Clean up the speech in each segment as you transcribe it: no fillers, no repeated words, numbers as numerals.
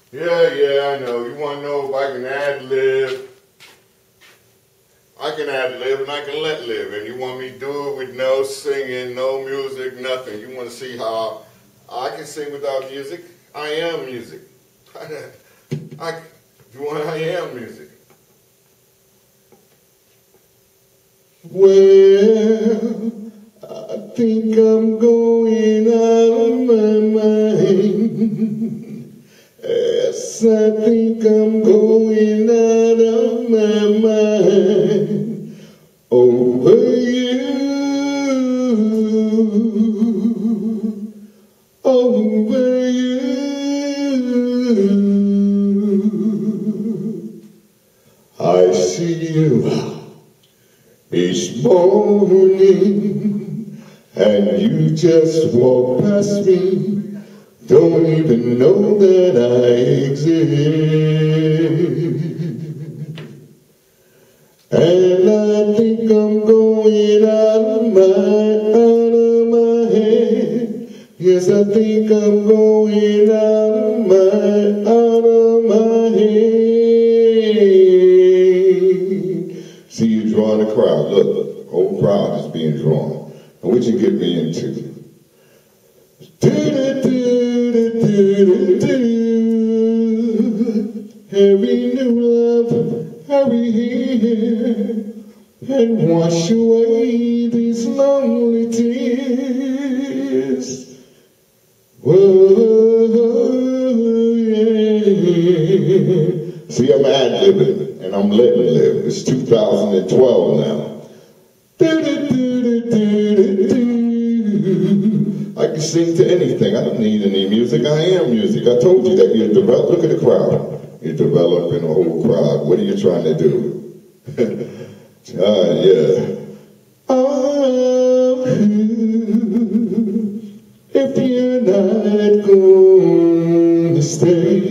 Yeah, I know. You want to know if I can ad-lib? I can ad-lib and I can let live. And you want me to do it with no singing, no music, nothing. You want to see how I can sing without music? I am music. I am music. Well, I think I'm going out of my mind. Yes, I think I'm going out of my mind over you, over you. I see you each morning, and you just walk past me. Don't even know that I exist. And I think I'm going out of my head. Yes, I think I'm going out of my head. See, you're drawing a crowd. Look, whole crowd is being drawn. And what you get me into? Every new love, hurry here and wash away these lonely tears. Whoa, yeah. See, I'm ad-libbing and I'm letting live. It's 2012 now. I can sing to anything. I don't need any music. I am music. I told you that. You develop. Look at the crowd. You're developing a whole crowd. What are you trying to do? Yeah. Oh, if you're not going to stay,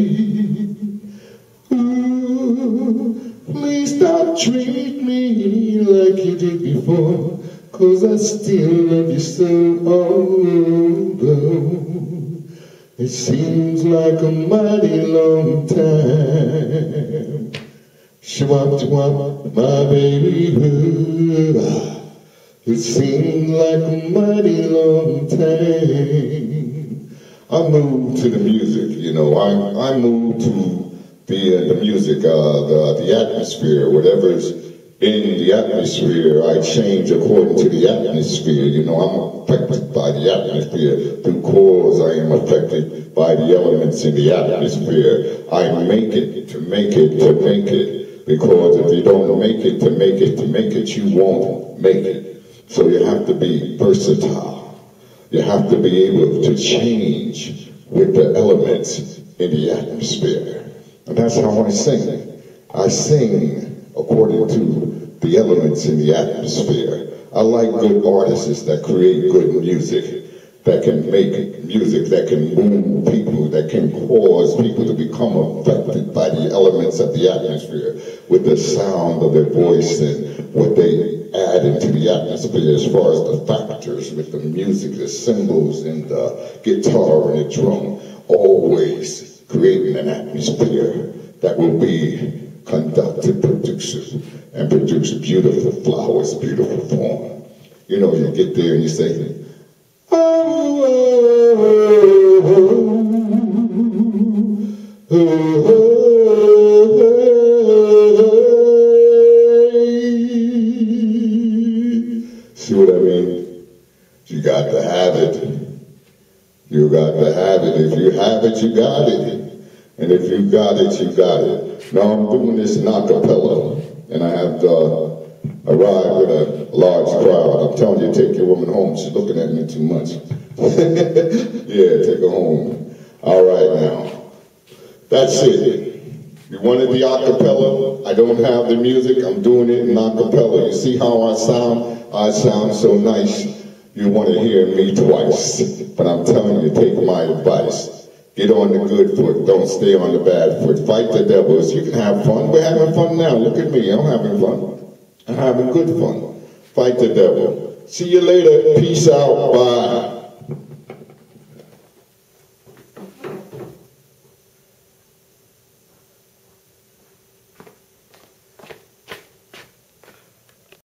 ooh, please don't treat me like you did before. 'Cause I still love you so, although it seems like a mighty long time. Shwap, my baby, it seems like a mighty long time. I moved to the music, you know, I moved to the music, the atmosphere, whatever's in the atmosphere, I change according to the atmosphere. You know, I'm affected by the atmosphere. Through cause, I am affected by the elements in the atmosphere. I make it to make it to make it. Because if you don't make it to make it to make it, you won't make it. So you have to be versatile. You have to be able to change with the elements in the atmosphere. And that's how I sing. I sing according to the elements in the atmosphere. I like good artists that create good music, that can make music, that can move people, that can cause people to become affected by the elements of the atmosphere with the sound of their voice and what they add into the atmosphere as far as the factors with the music, the cymbals and the guitar and the drum, always creating an atmosphere that will be conductive producers and produce beautiful flowers, beautiful form. You know, you get there and you say, oh, oh, oh, oh, oh, see what I mean? You got to have it. You got to have it. If you have it, you got it. And if you got it, you got it. Now I'm doing this in acapella, and I have arrived with a large crowd. I'm telling you, take your woman home. She's looking at me too much. Yeah, take her home. All right, now. That's it. You wanted the acapella? I don't have the music. I'm doing it in acapella. You see how I sound? I sound so nice. You want to hear me twice. But I'm telling you, take my advice. Get on the good foot. Don't stay on the bad foot. Fight the devils. You can have fun. We're having fun now. Look at me. I'm having fun. I'm having good fun. Fight the devil. See you later. Peace out. Bye.